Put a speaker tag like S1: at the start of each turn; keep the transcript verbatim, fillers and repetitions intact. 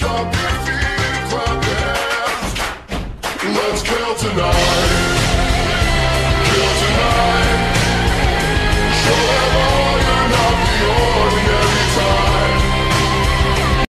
S1: up your feet, clap your hands. Let's kill tonight.